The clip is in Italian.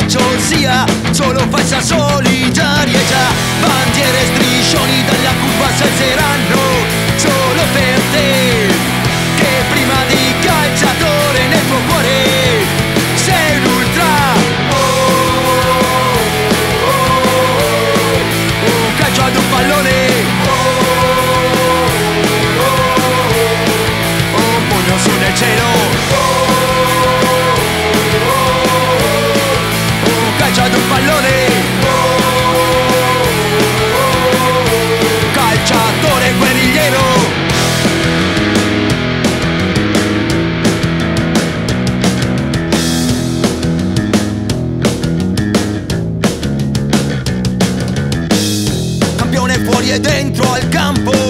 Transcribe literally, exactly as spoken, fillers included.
calcio sia solo falsa solidarietà. Bandiere e striscioni dalla curva s'alzeranno solo per te, che prima di calciatore nel tuo cuore sei un ultra. Oh, oh, oh, un calcio ad un pallone, oh, oh, un pugno su nel cielo, un calcio ad un pallone, calciatore guerrigliero. Fuori e dentro al campo,